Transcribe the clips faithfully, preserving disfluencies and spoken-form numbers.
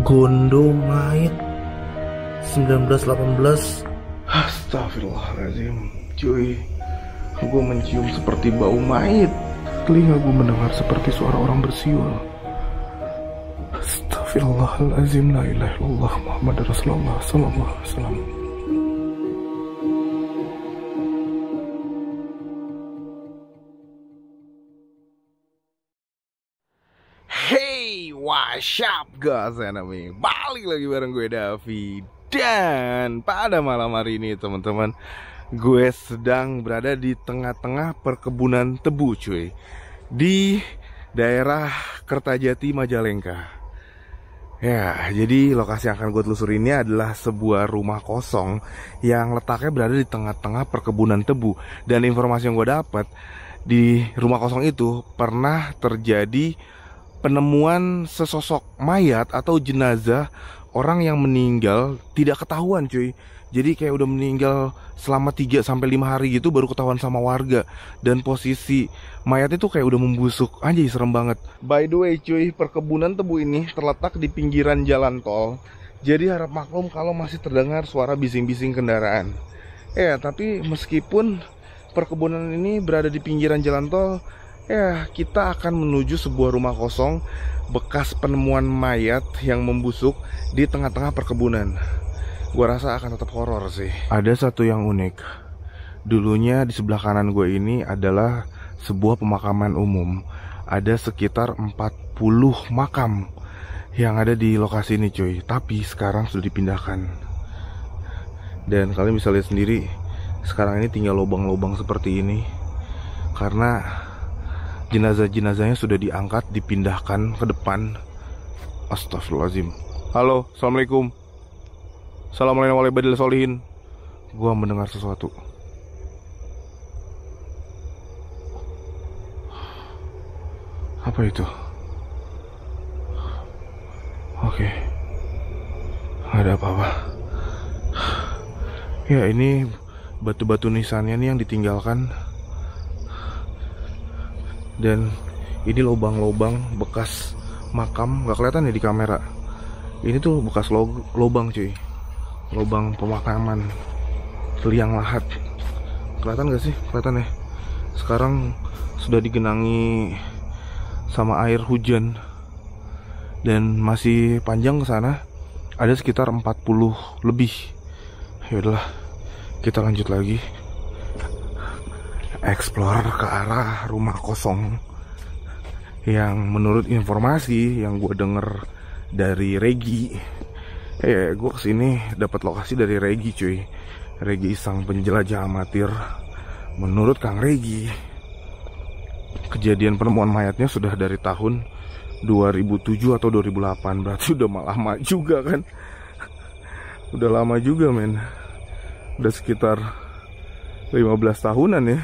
Gondo Mayit sembilan belas delapan belas. Astagfirullahaladzim, cuy. Gue mencium seperti bau mayit. Telinga gue mendengar seperti suara orang bersiul. Astagfirullahaladzim, la ilaha illallah Muhammad Rasulullah sallallahu alaihi wasallam. Hey, what's up guys, enemy? Balik lagi bareng gue Davi. Dan pada malam hari ini teman-teman, gue sedang berada di tengah-tengah perkebunan tebu cuy, di daerah Kertajati, Majalengka. Ya, jadi lokasi yang akan gue telusuri ini adalah sebuah rumah kosong yang letaknya berada di tengah-tengah perkebunan tebu. Dan informasi yang gue dapat, di rumah kosong itu pernah terjadi penemuan sesosok mayat atau jenazah orang yang meninggal tidak ketahuan cuy. Jadi kayak udah meninggal selama tiga sampai lima hari gitu baru ketahuan sama warga. Dan posisi mayat itu kayak udah membusuk. Anjay, serem banget. By the way cuy, perkebunan tebu ini terletak di pinggiran jalan tol. Jadi harap maklum kalau masih terdengar suara bising-bising kendaraan. Ya, tapi meskipun perkebunan ini berada di pinggiran jalan tol, ya, kita akan menuju sebuah rumah kosong bekas penemuan mayat yang membusuk di tengah-tengah perkebunan. Gua rasa akan tetap horor sih. Ada satu yang unik. Dulunya di sebelah kanan gue ini adalah sebuah pemakaman umum. Ada sekitar empat puluh makam yang ada di lokasi ini cuy. Tapi sekarang sudah dipindahkan. Dan kalian bisa lihat sendiri, sekarang ini tinggal lubang-lubang seperti ini. Karena jenazah-jenazahnya sudah diangkat, dipindahkan ke depan. Astagfirullahaladzim. Halo, assalamualaikum. Assalamualaikum warahmatullahi wabarakatuh. Gua mendengar sesuatu. Apa itu? Oke, nggak ada apa-apa. Ya, ini batu-batu nisannya nih yang ditinggalkan. Dan ini lubang-lubang bekas makam, nggak kelihatan ya di kamera. Ini tuh bekas lubang cuy, lubang pemakaman, liang lahat. Kelihatan gak sih? Kelihatan ya. Sekarang sudah digenangi sama air hujan dan masih panjang ke sana. Ada sekitar empat puluh lebih. Ya udahlah, kita lanjut lagi. Explore ke arah rumah kosong yang menurut informasi yang gue denger dari Regi. Eh, gue kesini dapat lokasi dari Regi cuy. Regi sang penjelajah amatir. Menurut Kang Regi, kejadian penemuan mayatnya sudah dari tahun dua ribu tujuh atau dua ribu delapan. Berarti udah lama juga kan. Udah lama juga men. Udah sekitar lima belas tahunan ya.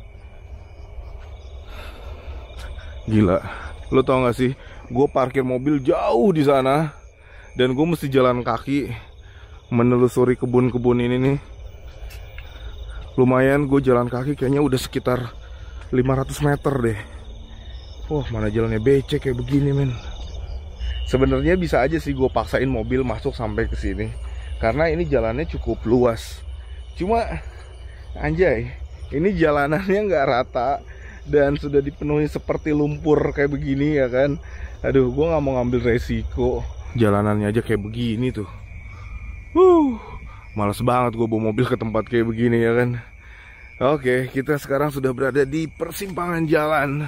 Gila, lo tau gak sih, gue parkir mobil jauh di sana dan gue mesti jalan kaki menelusuri kebun-kebun ini nih. Lumayan, gue jalan kaki kayaknya udah sekitar lima ratus meter deh. Wah, mana jalannya becek kayak begini men. Sebenarnya bisa aja sih gue paksain mobil masuk sampai ke sini karena ini jalannya cukup luas. Cuma anjay, ini jalanannya nggak rata dan sudah dipenuhi seperti lumpur kayak begini ya kan. Aduh, gue gak mau ngambil resiko. Jalanannya aja kayak begini tuh. Wuh, males banget gue bawa mobil ke tempat kayak begini ya kan. Oke, kita sekarang sudah berada di persimpangan jalan.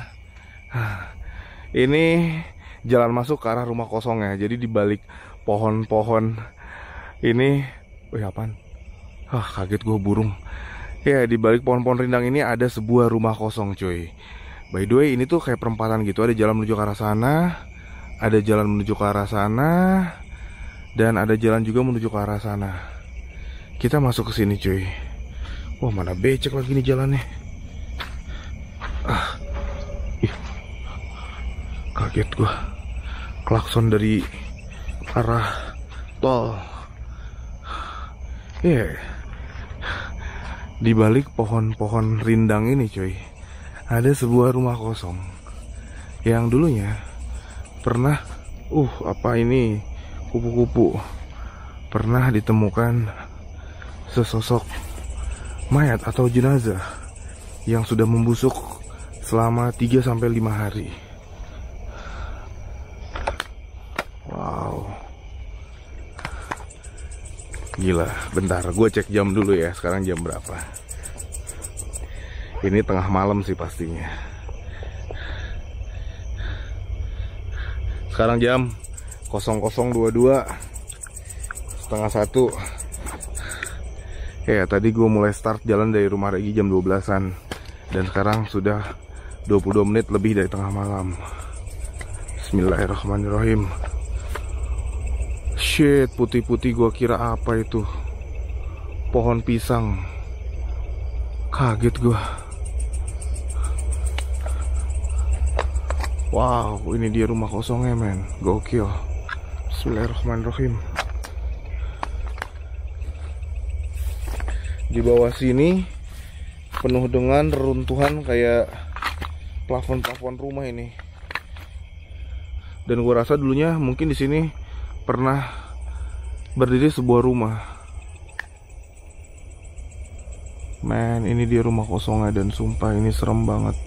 Ini jalan masuk ke arah rumah kosong ya. Jadi di balik pohon-pohon ini, wih apaan? Ah, kaget gue, burung. Ya, di balik pohon-pohon rindang ini ada sebuah rumah kosong cuy. By the way, ini tuh kayak perempatan gitu. Ada jalan menuju ke arah sana, ada jalan menuju ke arah sana, dan ada jalan juga menuju ke arah sana. Kita masuk ke sini cuy. Wah, mana becek lagi nih jalannya. Ah, ih, kaget gua. Klakson dari arah tol. Ya, yeah. Di balik pohon-pohon rindang ini cuy, ada sebuah rumah kosong yang dulunya pernah uh apa ini kupu-kupu pernah ditemukan sesosok mayat atau jenazah yang sudah membusuk selama tiga sampai lima hari. Wow. Gila, bentar, gue cek jam dulu ya. Sekarang jam berapa? Ini tengah malam sih pastinya. Sekarang jam nol nol dua dua, setengah satu. Ya, tadi gue mulai start jalan dari rumah Regi jam dua belasan. Dan sekarang sudah dua puluh dua menit lebih dari tengah malam. Bismillahirrahmanirrahim. Shit, putih-putih, gue kira apa itu? Pohon pisang. Kaget gue. Wow, ini dia rumah kosongnya, men. Gokil. Bismillahirrahmanirrahim. Di bawah sini penuh dengan reruntuhan kayak plafon-plafon rumah ini. Dan gue rasa dulunya mungkin di sini pernah berdiri sebuah rumah. Man, ini dia rumah kosongnya dan sumpah ini serem banget.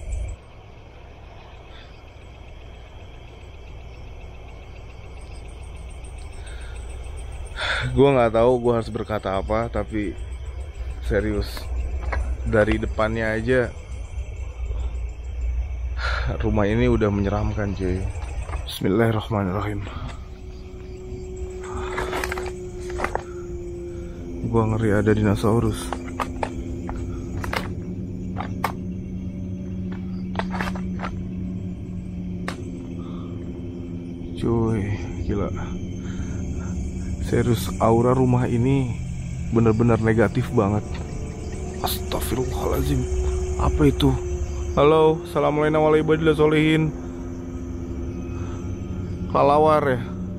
Gue nggak tahu gue harus berkata apa, tapi serius, dari depannya aja rumah ini udah menyeramkan, cuy. Bismillahirrahmanirrahim. Gua ngeri ada dinosaurus. Cuy, gila. Serius, aura rumah ini bener-bener negatif banget. Astagfirullahaladzim. Apa itu? Halo, assalamualaikum warahmatullahi wabarakatuh. Kelelawar ya?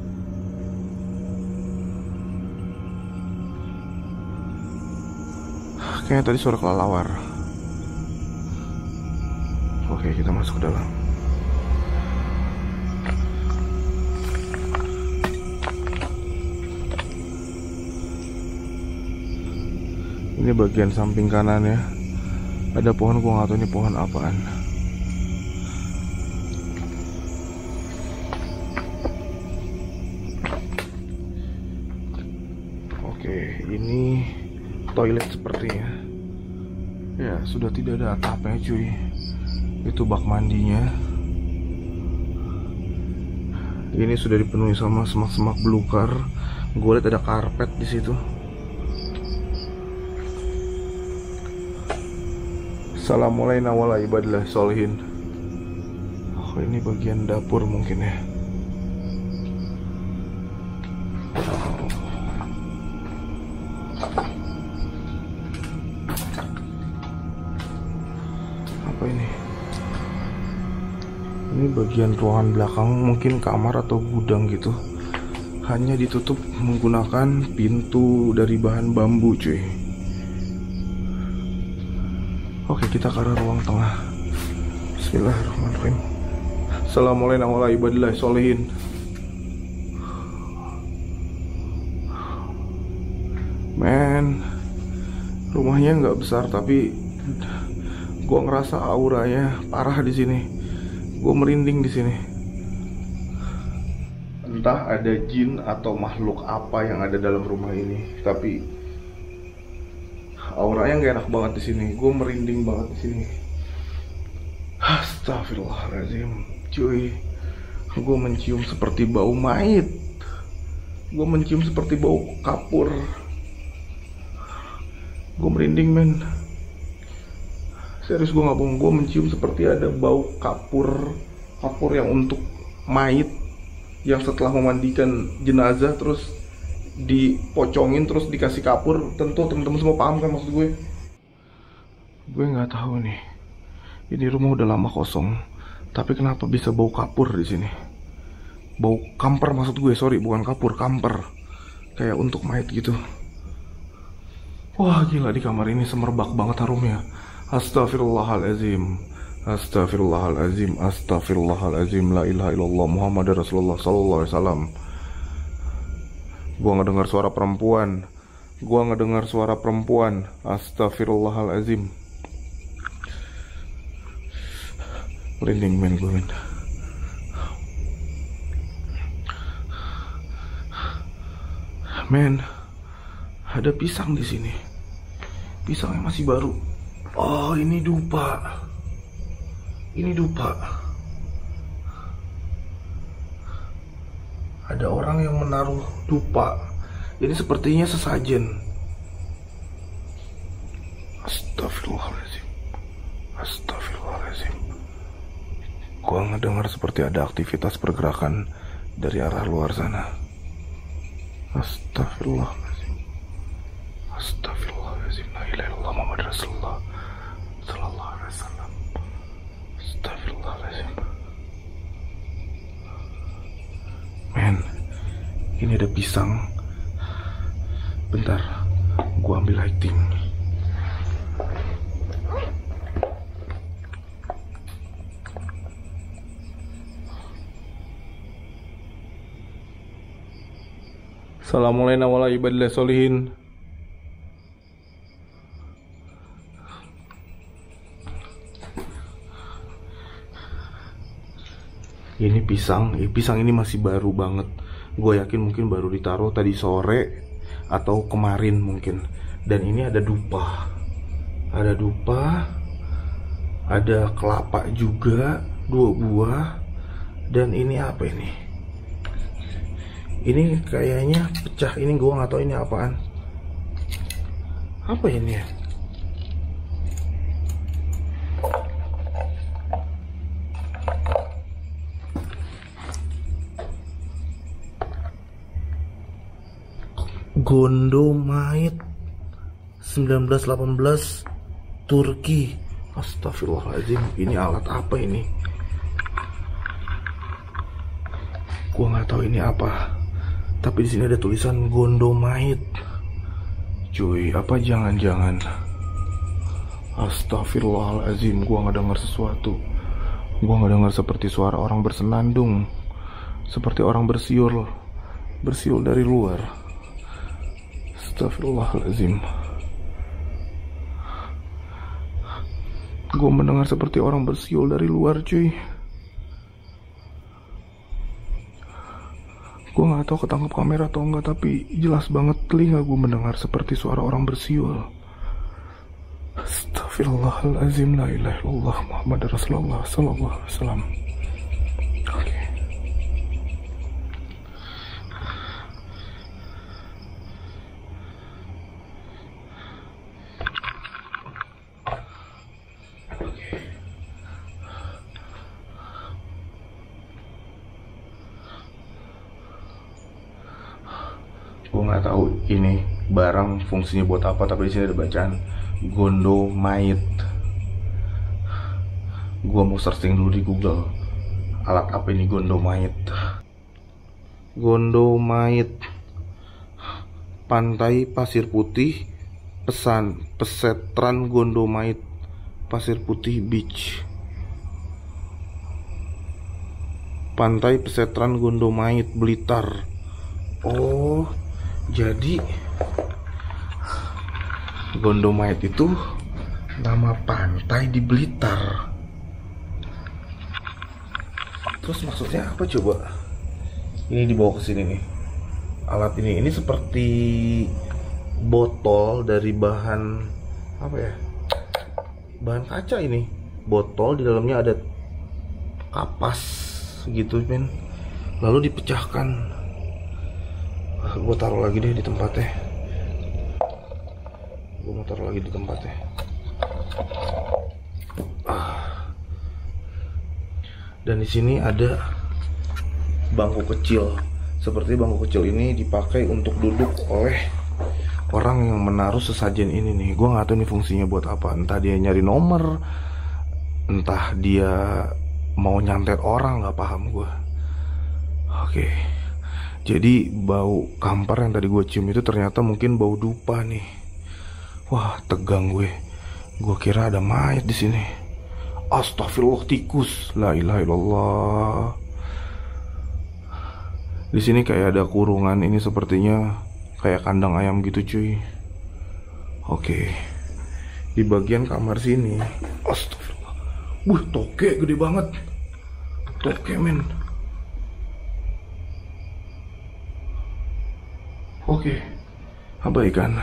Kayaknya tadi suara kelelawar. Oke, kita masuk ke dalam. Ini bagian samping kanan ya. Ada pohon, gua nggak tahu ini pohon apaan. Oke, ini toilet sepertinya. Ya, sudah tidak ada atapnya, cuy. Itu bak mandinya. Ini sudah dipenuhi sama semak-semak belukar. Gue lihat ada karpet di situ. Assalamualaikum warahmatullahi wabarakatuh. Oh, ini bagian dapur mungkin ya. Apa ini? Ini bagian ruangan belakang, mungkin kamar atau gudang gitu. Hanya ditutup menggunakan pintu dari bahan bambu, cuy. Oke, kita ke arah ruang tengah. Bismillahirrahmanirrahim. Assalamualaikum warahmatullahi wabarakatuh. Men, rumahnya nggak besar tapi gue ngerasa auranya parah di sini. Gue merinding di sini. Entah ada jin atau makhluk apa yang ada dalam rumah ini, tapi auranya nggak enak banget di sini. Gue merinding banget di sini. Astagfirullahaladzim, cuy. Gue mencium seperti bau mayit. Gue mencium seperti bau kapur. Gue merinding, men. Serius, gue nggak bohong. Gue mencium seperti ada bau kapur, kapur yang untuk mayit, yang setelah memandikan jenazah terus dipocongin terus dikasih kapur. Tentu teman-teman semua paham kan maksud gue. Gue nggak tahu nih, ini rumah udah lama kosong, tapi kenapa bisa bau kapur di sini? Bau kamper maksud gue, sorry, bukan kapur, kamper, kayak untuk mayat gitu. Wah gila, di kamar ini semerbak banget harumnya. Astagfirullahalazim, astagfirullahalazim, astagfirullahalazim, la ilaha illallah Muhammad Rasulullah sallallahu alaihi wasallam. Gua ngedengar suara perempuan. Gua ngedengar suara perempuan. Astagfirullahalazim. Merinding men gue men. Men, ada pisang di sini. Pisangnya masih baru. Oh, ini dupa. Ini dupa. Ada orang yang menaruh dupa. Ini sepertinya sesajen. Astagfirullahaladzim. Astagfirullahaladzim. Gua ngedengar seperti ada aktivitas pergerakan dari arah luar sana. Astagfirullahaladzim. Astagfirullahaladzim. La ilaha illallah Muhammad Rasulullah sallallahu alaihi wasallam. Astagfirullahaladzim. Men, ini ada pisang. Bentar, gua ambil lighting. Assalamualaikum warahmatullahi wabarakatuh. Ini pisang, eh, pisang ini masih baru banget. Gue yakin mungkin baru ditaruh tadi sore atau kemarin mungkin. Dan ini ada dupa. Ada dupa. Ada kelapa juga, dua buah. Dan ini apa ini? Ini kayaknya pecah. Ini gue nggak tahu ini apaan. Apa ini ya? Gondomait sembilan belas delapan belas Turki. Astagfirullahaladzim. Ini alat apa ini? Gua nggak tahu ini apa. Tapi di sini ada tulisan Gondomait. Cuy, apa jangan-jangan? Astagfirullahaladzim. Gua nggak dengar sesuatu. Gua nggak dengar seperti suara orang bersenandung, seperti orang bersiul, bersiul dari luar. Astagfirullahaladzim. Gue mendengar seperti orang bersiul dari luar cuy. Gue gak tahu ketangkap kamera atau enggak, tapi jelas banget telinga gue mendengar seperti suara orang bersiul. Astagfirullahaladzim. La ilaha illallah Muhammad Rasulullah sallallahu alaihi wasallam. Oke. Gue nggak tahu ini barang fungsinya buat apa, tapi di sini ada bacaan Gondomait. Gue mau searching dulu di Google, alat apa ini Gondomait. Gondomait, pantai pasir putih, pesan pesetran Gondomait, pasir putih beach. Pantai Pesetran Gondomait, Blitar. Oh, jadi Gondomait itu nama pantai di Blitar. Terus maksudnya apa coba? Ini dibawa ke sini nih. Alat ini ini seperti botol dari bahan apa ya? Bahan kaca ini. Botol di dalamnya ada kapas gitu, men. Lalu dipecahkan. Gue taruh lagi deh di tempatnya. Gue mau taruh lagi di tempatnya. Ah. Dan di sini ada bangku kecil. Seperti bangku kecil ini dipakai untuk duduk oleh orang yang menaruh sesajen ini nih. Gue nggak tahu ini fungsinya buat apa. Entah dia nyari nomor, entah dia mau nyantet orang, nggak paham gue. Oke. Jadi bau kampar yang tadi gue cium itu ternyata mungkin bau dupa nih. Wah, tegang gue. Gue kira ada mayat di sini. Astagfirullah, tikus. La ilaha illallah. Di sini kayak ada kurungan, ini sepertinya kayak kandang ayam gitu cuy. Oke, di bagian kamar sini, astagfirullah, wah toke gede banget, toke men. Oke, abaikan.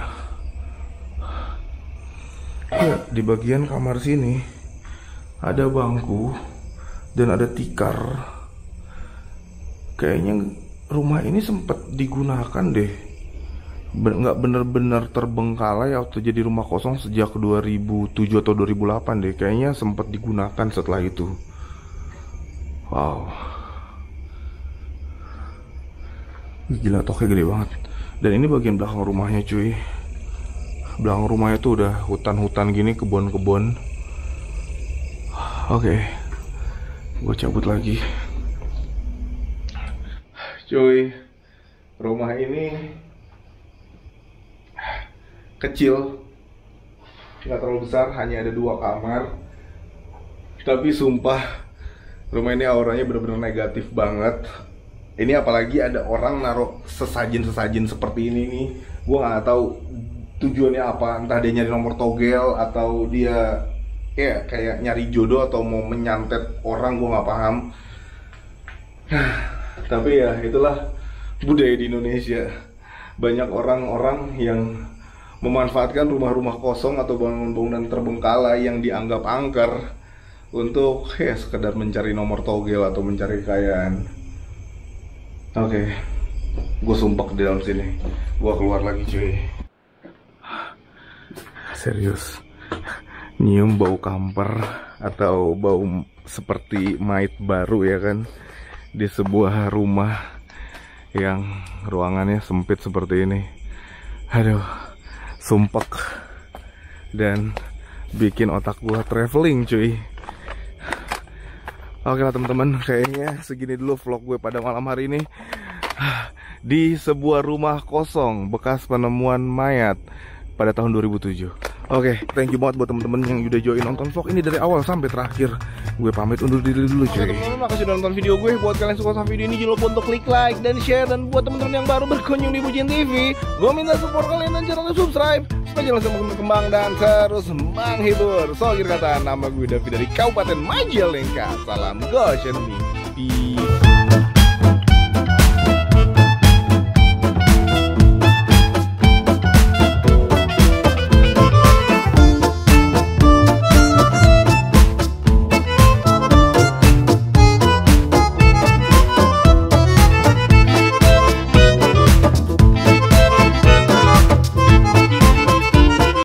Ya, di bagian kamar sini ada bangku dan ada tikar. Kayaknya rumah ini sempat digunakan deh, nggak bener-bener terbengkalai atau jadi rumah kosong sejak dua ribu tujuh atau dua ribu delapan deh. Kayaknya sempat digunakan setelah itu. Wow, gila, toknya gede banget. Dan ini bagian belakang rumahnya cuy. Belakang rumahnya tuh udah hutan-hutan gini, kebun-kebun. Oke, gue cabut lagi. Cuy, rumah ini kecil, nggak terlalu besar, hanya ada dua kamar. Tapi sumpah, rumah ini auranya bener-bener negatif banget. Ini apalagi ada orang naruh sesajen-sesajen seperti ini nih. Gue nggak tahu tujuannya apa, entah dia nyari nomor togel atau dia ya kayak nyari jodoh atau mau menyantet orang, gue nggak paham. Tapi ya itulah budaya di Indonesia. Banyak orang-orang yang memanfaatkan rumah-rumah kosong atau bangunan-bangunan terbengkalai yang dianggap angker untuk ya sekedar mencari nomor togel atau mencari kekayaan. Oke, gue sumpek di dalam sini. Gue keluar lagi cuy. Serius, nyium bau kamper atau bau seperti mait baru ya kan, di sebuah rumah yang ruangannya sempit seperti ini. Aduh, sumpek dan bikin otak gua traveling cuy. Oke lah teman-teman, kayaknya segini dulu vlog gue pada malam hari ini di sebuah rumah kosong bekas penemuan mayat pada tahun dua ribu tujuh. Oke, thank you banget buat temen-temen yang udah join nonton vlog ini dari awal sampai terakhir. Gue pamit undur diri dulu cuy. Oke teman-teman, makasih udah nonton video gue. Buat kalian suka sama video ini, jangan lupa untuk klik like dan share. Dan buat temen-temen yang baru berkunjung di Bucin T V, gue minta support kalian dan channelnya subscribe supaya channel semakin berkembang dan terus menghibur. So, akhir kata, nama gue Davi dari Kabupaten Majalengka. Salam Goshen.